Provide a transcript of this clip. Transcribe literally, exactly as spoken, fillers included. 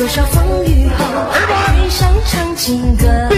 多少风雨后，背上唱情歌。